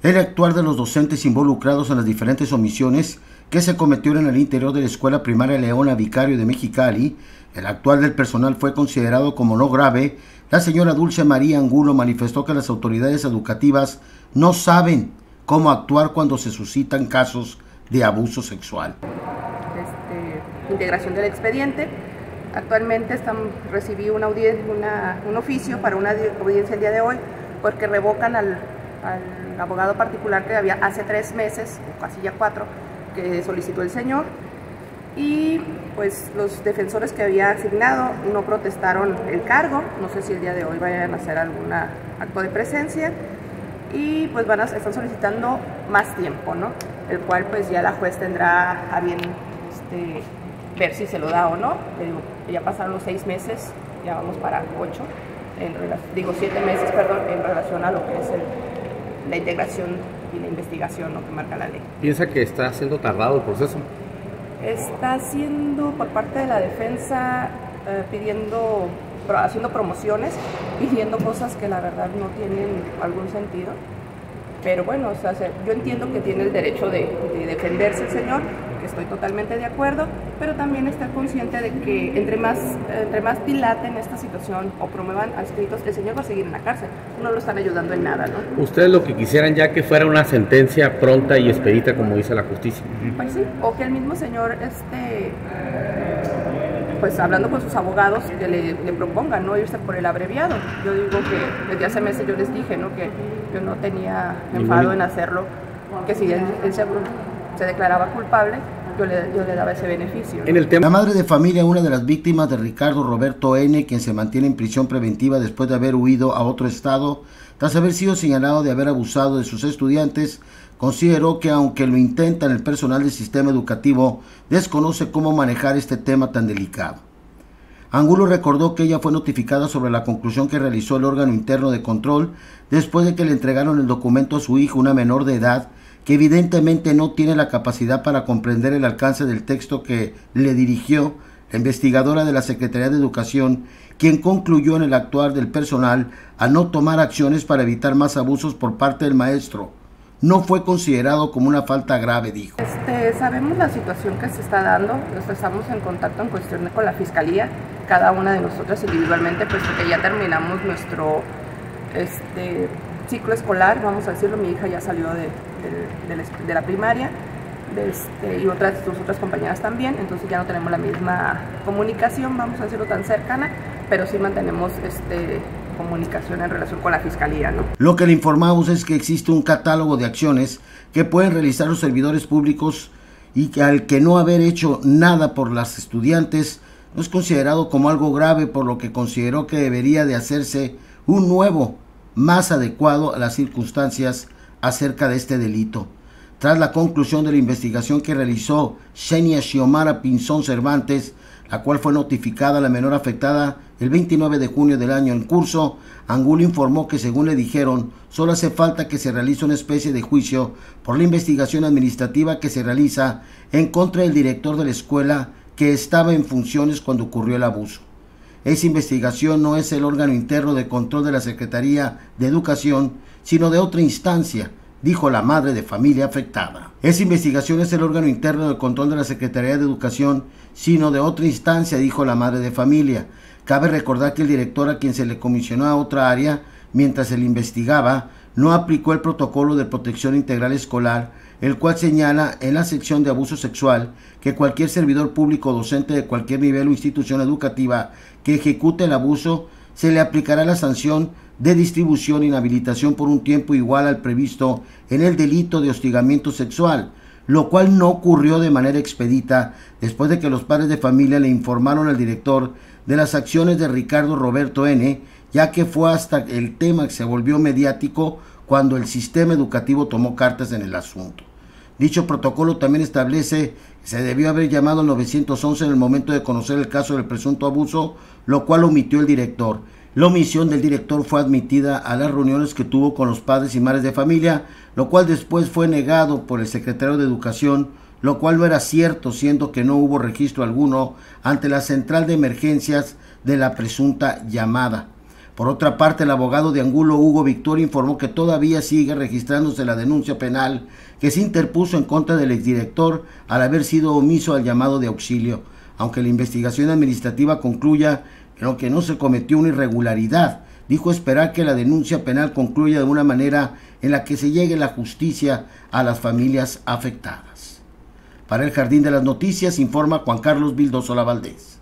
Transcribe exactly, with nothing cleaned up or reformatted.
El actuar de los docentes involucrados en las diferentes omisiones que se cometieron en el interior de la Escuela Primaria Leona Vicario de Mexicali, el actuar del personal fue considerado como no grave. La señora Dulce María Angulo manifestó que las autoridades educativas no saben cómo actuar cuando se suscitan casos de abuso sexual. Este, integración del expediente. Actualmente están, recibí una audiencia, una, un oficio para una audiencia el día de hoy porque revocan al, al abogado particular que había hace tres meses, o casi ya cuatro, que solicitó el señor, y pues los defensores que había asignado no protestaron el cargo. No sé si el día de hoy vayan a hacer algún acto de presencia, y pues van a, están solicitando más tiempo, ¿no? El cual pues ya la juez tendrá a bien este, ver si se lo da o no. Le digo, ya pasaron los seis meses, ya vamos para ocho, en digo siete meses, perdón, en relación a lo que es el, la integración y la investigación, ¿no?, que marca la ley. ¿Piensa que está siendo tardado el proceso? Está siendo por parte de la defensa eh, pidiendo, haciendo promociones, pidiendo cosas que la verdad no tienen algún sentido. Pero bueno, o sea, yo entiendo que tiene el derecho de, de defenderse el señor, que estoy totalmente de acuerdo, pero también estar consciente de que entre más, entre más dilaten esta situación o promuevan adscritos, el señor va a seguir en la cárcel. No lo están ayudando en nada, ¿no? ¿Ustedes lo que quisieran ya que fuera una sentencia pronta y expedita, como dice la justicia? Pues sí, o que el mismo señor, este, pues hablando con sus abogados, que le, le propongan no irse por el abreviado. Yo digo que desde hace meses yo les dije, ¿no?, que yo no tenía enfado en hacerlo, que si él, él se, se declaraba culpable, yo le, yo le daba ese beneficio, ¿no? En el tema... La madre de familia, una de las víctimas de Ricardo Roberto N., quien se mantiene en prisión preventiva después de haber huido a otro estado, tras haber sido señalado de haber abusado de sus estudiantes, consideró que aunque lo intentan, el personal del sistema educativo desconoce cómo manejar este tema tan delicado. Angulo recordó que ella fue notificada sobre la conclusión que realizó el órgano interno de control después de que le entregaron el documento a su hijo, una menor de edad, que evidentemente no tiene la capacidad para comprender el alcance del texto que le dirigió la investigadora de la Secretaría de Educación, quien concluyó en el actuar del personal a no tomar acciones para evitar más abusos por parte del maestro. No fue considerado como una falta grave, dijo. Este, sabemos la situación que se está dando, estamos en contacto en cuestión con la Fiscalía, cada una de nosotras individualmente, puesto que ya terminamos nuestro este, ciclo escolar, vamos a decirlo. Mi hija ya salió de, de, de, de la primaria, de este, y otras, sus otras compañeras también, entonces ya no tenemos la misma comunicación, vamos a decirlo, tan cercana, pero sí mantenemos este, comunicación en relación con la Fiscalía, ¿no? Lo que le informamos es que existe un catálogo de acciones que pueden realizar los servidores públicos y que al que no haber hecho nada por las estudiantes no es considerado como algo grave, por lo que consideró que debería de hacerse un nuevo, más adecuado a las circunstancias acerca de este delito. Tras la conclusión de la investigación que realizó Xenia Xiomara Pinzón Cervantes, la cual fue notificada a la menor afectada el veintinueve de junio del año en curso, Angulo informó que, según le dijeron, solo hace falta que se realice una especie de juicio por la investigación administrativa que se realiza en contra del director de la escuela, que estaba en funciones cuando ocurrió el abuso. Esa investigación no es el órgano interno de control de la Secretaría de Educación, sino de otra instancia, dijo la madre de familia afectada. Esa investigación es el órgano interno de control de la Secretaría de Educación, sino de otra instancia, dijo la madre de familia. Cabe recordar que el director, a quien se le comisionó a otra área mientras se le investigaba, no aplicó el protocolo de protección integral escolar, el cual señala en la sección de abuso sexual que cualquier servidor público o docente de cualquier nivel o institución educativa que ejecute el abuso se le aplicará la sanción de distribución e inhabilitación por un tiempo igual al previsto en el delito de hostigamiento sexual, lo cual no ocurrió de manera expedita después de que los padres de familia le informaron al director de las acciones de Ricardo Roberto N., ya que fue hasta el tema que se volvió mediático cuando el sistema educativo tomó cartas en el asunto. Dicho protocolo también establece que se debió haber llamado al nueve once en el momento de conocer el caso del presunto abuso, lo cual omitió el director. La omisión del director fue admitida a las reuniones que tuvo con los padres y madres de familia, lo cual después fue negado por el secretario de Educación, lo cual no era cierto, siendo que no hubo registro alguno ante la central de emergencias de la presunta llamada. Por otra parte, el abogado de Angulo, Hugo Victoria, informó que todavía sigue registrándose la denuncia penal que se interpuso en contra del exdirector al haber sido omiso al llamado de auxilio, aunque la investigación administrativa concluya que no se cometió una irregularidad. Dijo esperar que la denuncia penal concluya de una manera en la que se llegue la justicia a las familias afectadas. Para el Jardín de las Noticias informa Juan Carlos Vildosola Valdés.